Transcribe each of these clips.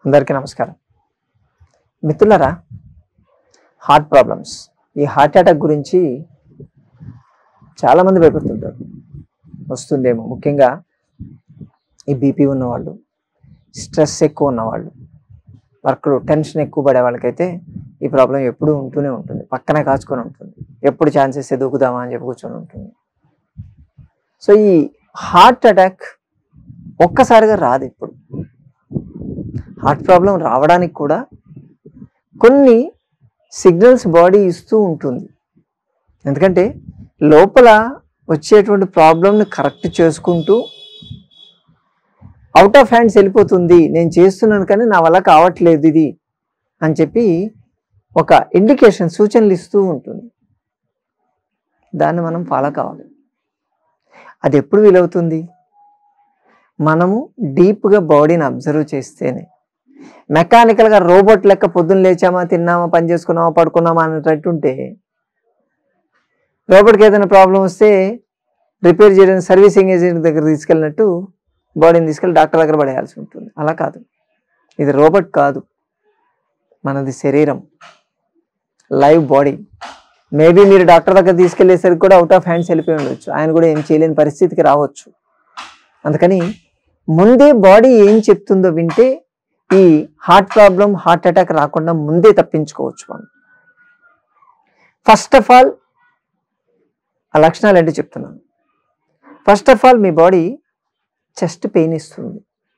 అందరికీ నమస్కారం మిత్రులారా. హార్ట్ ప్రాబ్లమ్స్, ఈ హార్ట్ అటాక్ గురించి చాలామంది భయపడుతుంటారు. వస్తుందేమో, ముఖ్యంగా ఈ బీపీ ఉన్నవాళ్ళు, స్ట్రెస్ ఎక్కువ ఉన్నవాళ్ళు, వర్క్లో టెన్షన్ ఎక్కువ పడే వాళ్ళకైతే ఈ ప్రాబ్లం ఎప్పుడూ ఉంటూనే ఉంటుంది, పక్కనే కాచుకొని ఉంటుంది. ఎప్పుడు ఛాన్సెస్ దూకుదామా అని చెప్పి కూర్చొని ఉంటుంది. సో ఈ హార్ట్ అటాక్ ఒక్కసారిగా రాదు. ఇప్పుడు హార్ట్ ప్రాబ్లం రావడానికి కూడా కొన్ని సిగ్నల్స్ బాడీ ఇస్తూ ఉంటుంది. ఎందుకంటే లోపల వచ్చేటువంటి ప్రాబ్లంని కరెక్ట్ చేసుకుంటూ అవుట్ ఆఫ్ హ్యాండ్స్ వెళ్ళిపోతుంది, నేను చేస్తున్నాను కానీ నా వల్ల కావట్లేదు ఇది అని చెప్పి ఒక ఇండికేషన్, సూచనలు ఇస్తూ ఉంటుంది. దాన్ని మనం ఫాలో కావాలి. అది ఎప్పుడు వీలవుతుంది? మనము డీప్గా బాడీని అబ్జర్వ్ చేస్తేనే. మెకానికల్గా రోబోట్ లెక్క పొద్దున్న లేచామా, తిన్నామా, పని చేసుకున్నామా, పడుకున్నామా అనేటట్టుంటే రోబోట్కి ఏదైనా ప్రాబ్లం వస్తే రిపేర్ చేయడానికి సర్వీసింగ్ ఏజెంట్ దగ్గర తీసుకెళ్ళినట్టు బాడీని తీసుకెళ్ళి డాక్టర్ దగ్గర పడేయాల్సి ఉంటుంది. అలా కాదు, ఇది రోబోట్ కాదు, మనది శరీరం, లైవ్ బాడీ. మేబీ మీరు డాక్టర్ దగ్గర తీసుకెళ్లేసరికి కూడా అవుట్ ఆఫ్ హ్యాండ్స్ వెళ్ళిపోయి ఉండొచ్చు, ఆయన కూడా ఏం చేయలేని పరిస్థితికి రావచ్చు. అందుకని ముందే బాడీ ఏం చెప్తుందో వింటే ఈ హార్ట్ ప్రాబ్లం, హార్ట్ అటాక్ రాకుండా ముందే తప్పించుకోవచ్చు మనం. ఫస్ట్ ఆఫ్ ఆల్ ఆ లక్షణాలు ఏంటి చెప్తున్నాను. ఫస్ట్ ఆఫ్ ఆల్ మీ బాడీ చెస్ట్ పెయిన్ ఇస్తుంది,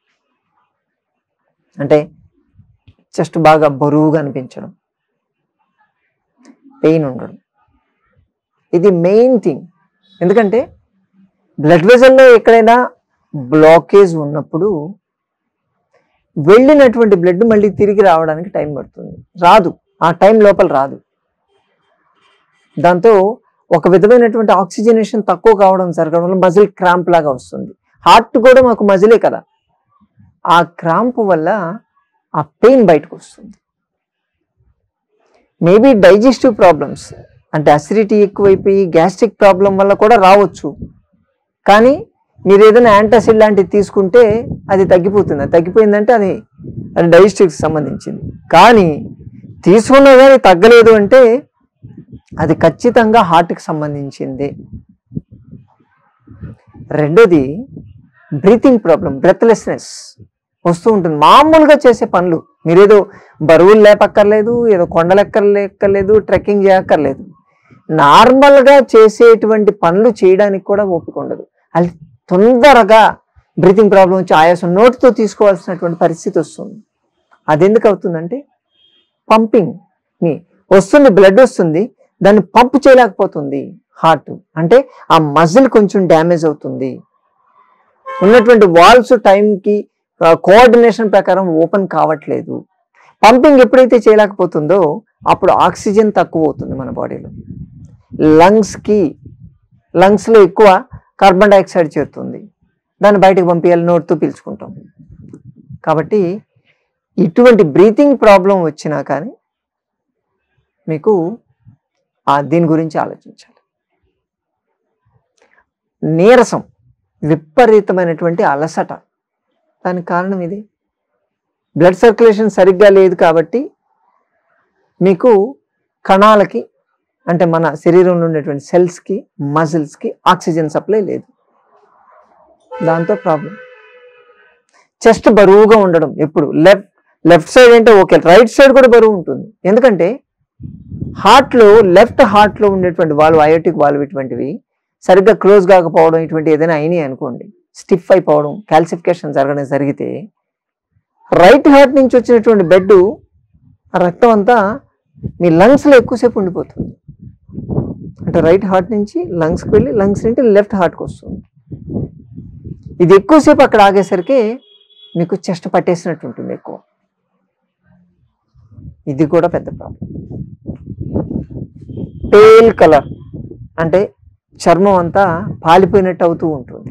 అంటే చెస్ట్ బాగా బరువుగా అనిపించడం, పెయిన్ ఉండడం, ఇది మెయిన్ థింగ్. ఎందుకంటే బ్లడ్ వెజల్లో ఎక్కడైనా బ్లాకేజ్ ఉన్నప్పుడు వెళ్ళినటువంటి బ్లడ్ మళ్ళీ తిరిగి రావడానికి టైం పడుతుంది, రాదు, ఆ టైం లోపల రాదు. దాంతో ఒక విధమైనటువంటి ఆక్సిజనేషన్ తక్కువ కావడం జరగడం వల్ల మజిల్ క్రాంప్ లాగా వస్తుంది. హార్ట్ కూడా మాకు మజిలే కదా, ఆ క్రాంప్ వల్ల ఆ పెయిన్ బయటకు వస్తుంది. మేబీ డైజెస్టివ్ ప్రాబ్లమ్స్, అంటే అసిడిటీ ఎక్కువైపోయి గ్యాస్ట్రిక్ ప్రాబ్లం వల్ల కూడా రావచ్చు. కానీ మీరు ఏదైనా యాంటాసిడ్ లాంటివి తీసుకుంటే అది తగ్గిపోతుంది. తగ్గిపోయిందంటే అది డైజెస్టివ్కి సంబంధించింది. కానీ తీసుకున్నా కానీ తగ్గలేదు అంటే అది ఖచ్చితంగా హార్ట్కి సంబంధించింది. రెండోది బ్రీతింగ్ ప్రాబ్లం, బ్రెత్లెస్నెస్ వస్తూ ఉంటుంది. మామూలుగా చేసే పనులు, మీరేదో బరువులు లేపక్కర్లేదు, ఏదో కొండలెక్కర్లేక్కర్లేదు, ట్రెక్కింగ్ చేయక్కర్లేదు, నార్మల్గా చేసేటువంటి పనులు చేయడానికి కూడా ఓపిక ఉండదు. అది తొందరగా బ్రీతింగ్ ప్రాబ్లం వచ్చి ఆయాసం నోటితో తీసుకోవాల్సినటువంటి పరిస్థితి వస్తుంది. అది ఎందుకు అవుతుందంటే పంపింగ్ వస్తుంది, బ్లడ్ వస్తుంది, దాన్ని పంప్ చేయలేకపోతుంది హార్ట్. అంటే ఆ మజిల్ కొంచెం డ్యామేజ్ అవుతుంది, ఉన్నటువంటి వాల్వ్స్ టైంకి కోఆర్డినేషన్ ప్రకారం ఓపెన్ కావట్లేదు. పంపింగ్ ఎప్పుడైతే చేయలేకపోతుందో అప్పుడు ఆక్సిజన్ తక్కువ అవుతుంది మన బాడీలో. లంగ్స్లో ఎక్కువ కార్బన్ డైఆక్సైడ్ చేరుతుంది, దాన్ని బయటకు పంపించాలి, నోటితో పీల్చుకుంటాం. కాబట్టి ఇటువంటి బ్రీతింగ్ ప్రాబ్లం వచ్చినా కానీ మీకు దీని గురించి ఆలోచించాలి. నీరసం, విపరీతమైనటువంటి అలసట, దానికి కారణం ఇది. బ్లడ్ సర్క్యులేషన్ సరిగ్గా లేదు కాబట్టి మీకు కణాలకి, అంటే మన శరీరంలో ఉండేటువంటి సెల్స్కి, మజిల్స్కి ఆక్సిజన్ సప్లై లేదు, దాంతో ప్రాబ్లం. చెస్ట్ బరువుగా ఉండడం, ఎప్పుడు లెఫ్ట్ సైడ్ అంటే ఓకే, రైట్ సైడ్ కూడా బరువు ఉంటుంది. ఎందుకంటే హార్ట్లో, లెఫ్ట్ హార్ట్లో ఉండేటువంటి వాల్వ్, అయోటిక్ వాల్వ్, ఇటువంటివి సరిగ్గా క్లోజ్ కాకపోవడం, ఇటువంటి ఏదైనా అయినాయి అనుకోండి, స్టిఫ్ అయిపోవడం, కాల్సిఫికేషన్ జరగడం జరిగితే రైట్ హార్ట్ నుంచి వచ్చినటువంటి బ్లడ్, రక్తం అంతా మీ లంగ్స్లో ఎక్కువసేపు ఉండిపోతుంది. అంటే రైట్ హార్ట్ నుంచి లంగ్స్కి వెళ్ళి లంగ్స్ నుండి లెఫ్ట్ హార్ట్కి వస్తుంది. ఇది ఎక్కువసేపు అక్కడ ఆగేసరికి మీకు చెస్ట్ పట్టేసినట్టు ఉంటుంది ఎక్కువ. ఇది కూడా పెద్ద ప్రాబ్లం. పేల్ కలర్, అంటే చర్మం అంతా పాలిపోయినట్టు అవుతూ ఉంటుంది.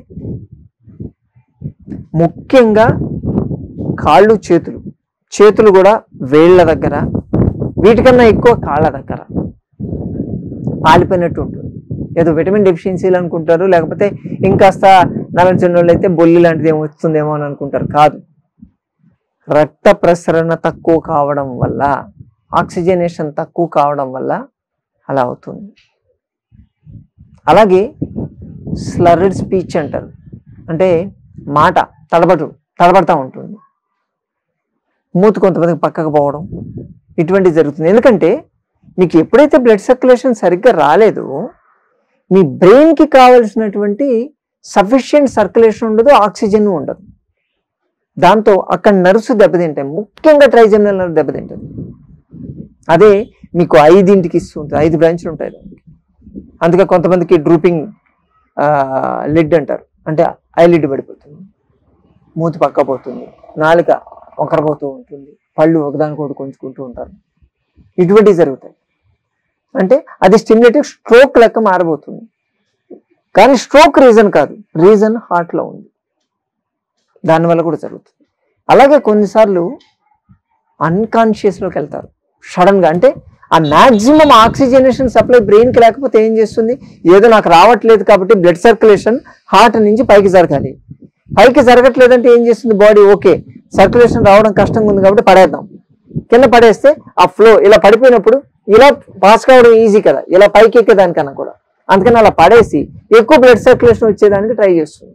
ముఖ్యంగా కాళ్ళు, చేతులు కూడా వేళ్ళ దగ్గర, వీటికన్నా ఎక్కువ కాళ్ళ దగ్గర పాలిపోయినట్టు ఉంటుంది. ఏదో విటమిన్ డెఫిషియన్సీలు అనుకుంటారు, లేకపోతే ఇంకాస్త నల్లజొన్న వాళ్ళు అయితే బొల్లి లాంటిది ఏమో వస్తుందేమో అని అనుకుంటారు. కాదు, రక్త ప్రసరణ తక్కువ కావడం వల్ల, ఆక్సిజనేషన్ తక్కువ కావడం వల్ల అలా అవుతుంది. అలాగే స్లర్డ్ స్పీచ్ అంటారు, అంటే మాట తడబడతా ఉంటుంది, మూతి కొంతమందికి పక్కకు పోవడం, ఇటువంటివి జరుగుతుంది. ఎందుకంటే మీకు ఎప్పుడైతే బ్లడ్ సర్క్యులేషన్ సరిగ్గా రాలేదో మీ బ్రెయిన్కి కావలసినటువంటి సఫిషియెంట్ సర్క్యులేషన్ ఉండదు, ఆక్సిజన్ ఉండదు. దాంతో అక్కడ నర్వ్స్ దెబ్బతింటాయి, ముఖ్యంగా ట్రైజెమినల్ నర్వ్ దెబ్బతింటుంది. అదే మీకు 5ంటికి ఇస్తుంది, 5 బ్రాంచ్లు ఉంటాయి దానికి. అందుకే కొంతమందికి డ్రూపింగ్ లిడ్ అంటారు, అంటే ఐలిడ్ పడిపోతుంది, మూతి పక్కపోతుంది, నాలుక వంకరపోతూ ఉంటుంది, పళ్ళు ఒకదానికొకటి కొంచుకుంటూ ఉంటారు. ఇటువంటివి జరుగుతాయి. అంటే అది స్టిమ్యులేటివ్ స్ట్రోక్ లెక్క మారబోతుంది. కానీ స్ట్రోక్ రీజన్ కాదు, రీజన్ హార్ట్లో ఉంది, దానివల్ల కూడా జరుగుతుంది. అలాగే కొన్నిసార్లు అన్కాన్షియస్లోకి వెళ్తారు సడన్గా. అంటే ఆ మ్యాక్సిమం ఆక్సిజనేషన్ సప్లై బ్రెయిన్కి లేకపోతే ఏం చేస్తుంది, ఏదో నాకు రావట్లేదు కాబట్టి బ్లడ్ సర్క్యులేషన్ హార్ట్ నుంచి పైకి జరగాలి, పైకి జరగట్లేదంటే ఏం చేస్తుంది బాడీ, ఓకే సర్క్యులేషన్ రావడం కష్టంగా ఉంది కాబట్టి పడేద్దాం, కింద పడేస్తే ఆ ఫ్లో ఇలా పడిపోయినప్పుడు ఇలా పాస్ కావడం ఈజీ కదా, ఇలా పైకి ఎక్కేదానికన్నా కూడా. అందుకని అలా పడేసి ఎక్కువ బ్లడ్ సర్క్యులేషన్ వచ్చేదానికి ట్రై చేస్తుంది.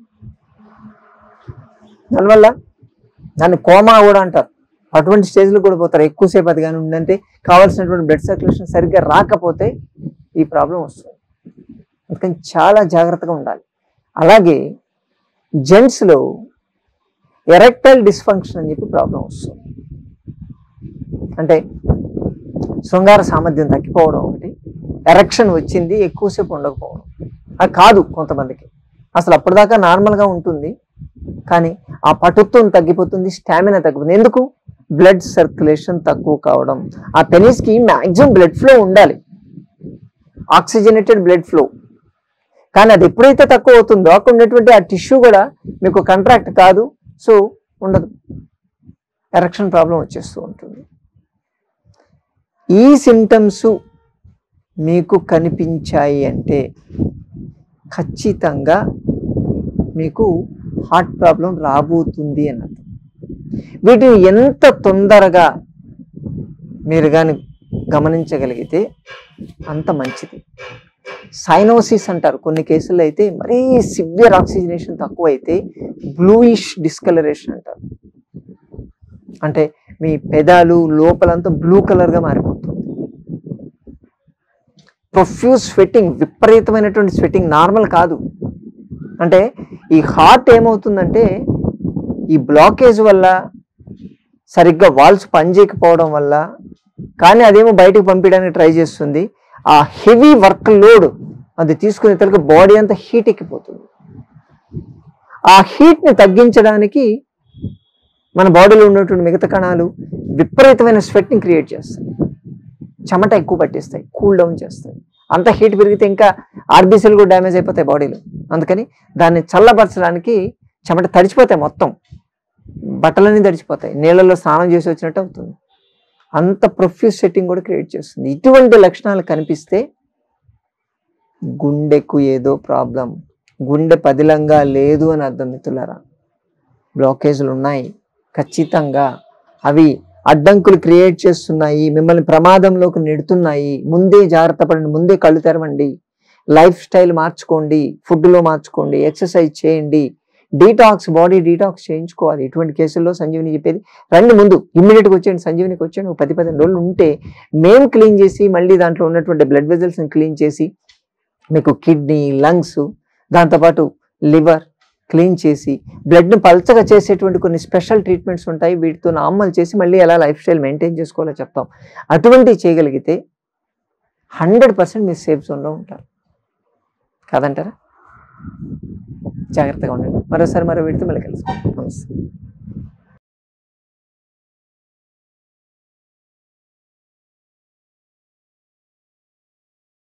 దానివల్ల దాన్ని కోమా కూడా అంటారు. అటువంటి స్టేజ్లో కూడా పోతారు. ఎక్కువసేపు అది కానీ ఉందంటే కావాల్సినటువంటి బ్లడ్ సర్క్యులేషన్ సరిగ్గా రాకపోతే ఈ ప్రాబ్లం వస్తుంది. అందుకని చాలా జాగ్రత్తగా ఉండాలి. అలాగే జెంట్స్లో ఎరెక్టైల్ డిస్ఫంక్షన్ అని చెప్పి ప్రాబ్లం వస్తుంది. అంటే శృంగార సామర్థ్యం తగ్గిపోవడం ఒకటి, ఎరెక్షన్ వచ్చింది ఎక్కువసేపు ఉండకపోవడం. అది కాదు కొంతమందికి, అసలు అప్పటిదాకా నార్మల్గా ఉంటుంది కానీ ఆ పటుత్వం తగ్గిపోతుంది, స్టామినా తగ్గిపోతుంది. ఎందుకు? బ్లడ్ సర్క్యులేషన్ తక్కువ కావడం. ఆ పెనిస్కి మ్యాక్సిమం బ్లడ్ ఫ్లో ఉండాలి, ఆక్సిజనేటెడ్ బ్లడ్ ఫ్లో. కానీ అది ఎప్పుడైతే తక్కువ అవుతుందో అక్కడ ఉన్నటువంటి ఆ టిష్యూ కూడా మీకు కంట్రాక్ట్ కాదు, సో ఉండదు, ఎరెక్షన్ ప్రాబ్లం వచ్చేస్తూ ఉంటుంది. ఈ సిమ్టమ్స్ మీకు కనిపించాయి అంటే ఖచ్చితంగా మీకు హార్ట్ ప్రాబ్లం రాబోతుంది అన్నట్టు. వీటిని ఎంత తొందరగా మీరు కానీ గమనించగలిగితే అంత మంచిది. సైనోసిస్ అంటారు, కొన్ని కేసుల్లో అయితే మరీ సివియర్ ఆక్సిజనేషన్ తక్కువ అయితే బ్లూయిష్ డిస్కలరేషన్ అంటారు. అంటే మీ పెదాలు లోపలంతా బ్లూ కలర్గా మారిపోతుంది. ప్రొఫ్యూజ్ స్వెట్టింగ్, విపరీతమైనటువంటి స్వెట్టింగ్, నార్మల్ కాదు. అంటే ఈ హార్ట్ ఏమవుతుందంటే ఈ బ్లాకేజ్ వల్ల, సరిగ్గా వాల్స్ పనిచేయకపోవడం వల్ల, కానీ అదేమో బయటకు పంపించడానికి ట్రై చేస్తుంది. ఆ హెవీ వర్క్ లోడ్ అది తీసుకునే తలకి బాడీ అంతా హీట్ ఎక్కిపోతుంది. ఆ హీట్ని తగ్గించడానికి మన బాడీలో ఉన్నటువంటి మిగతా కణాలు విపరీతమైన స్వెట్ని క్రియేట్ చేస్తాయి, చెమట ఎక్కువ పట్టిస్తాయి, కూల్ డౌన్ చేస్తాయి. అంత హీట్ పెరిగితే ఇంకా ఆర్బీసీలు కూడా డ్యామేజ్ అయిపోతాయి బాడీలో. అందుకని దాన్ని చల్లబరచడానికి చెమట తడిచిపోతాయి, మొత్తం బట్టలన్నీ తడిచిపోతాయి, నీళ్ళల్లో స్నానం చేసి వచ్చినట్టు అవుతుంది. అంత ప్రొఫ్యూజ్ సెట్టింగ్ కూడా క్రియేట్ చేస్తుంది. ఇటువంటి లక్షణాలు కనిపిస్తే గుండెకు ఏదో ప్రాబ్లం, గుండె పదిలంగా లేదు అని అర్థం మిత్రులారా. బ్లాకేజ్లు ఉన్నాయి ఖచ్చితంగా, అవి అడ్డంకులు క్రియేట్ చేస్తున్నాయి, మిమ్మల్ని ప్రమాదంలోకి నెడుతున్నాయి. ముందే జాగ్రత్త పడండి, ముందే కళ్ళు తెరవండి, లైఫ్ స్టైల్ మార్చుకోండి, ఫుడ్లో మార్చుకోండి, ఎక్సర్సైజ్ చేయండి, డీటాక్స్, బాడీ డీటాక్స్ చేయించుకోవాలి. ఇటువంటి కేసుల్లో సంజీవిని చెప్పేది రండి, ముందు ఇమ్మీడియట్గా వచ్చేయండి, సంజీవినికి వచ్చేయండి. ఒక 10-15 రోజులు ఉంటే మేము క్లీన్ చేసి మళ్ళీ దాంట్లో ఉన్నటువంటి బ్లడ్ వెజల్స్ని క్లీన్ చేసి మీకు కిడ్నీ, లంగ్స్, దాంతోపాటు లివర్ క్లీన్ చేసి బ్లడ్ని పల్చగా చేసేటువంటి కొన్ని స్పెషల్ ట్రీట్మెంట్స్ ఉంటాయి. వీటితో అమలు చేసి మళ్ళీ ఎలా లైఫ్ స్టైల్ మెయింటైన్ చేసుకోవాలో చెప్తాం. అటువంటివి చేయగలిగితే 100% మీరు సేఫ్ జోన్లో ఉంటారు కాదంటారా? జాగ్రత్తగా ఉండండి. మరోసారి మరో వీడితో మళ్ళీ కలుసుకుంటాం. నమస్తే.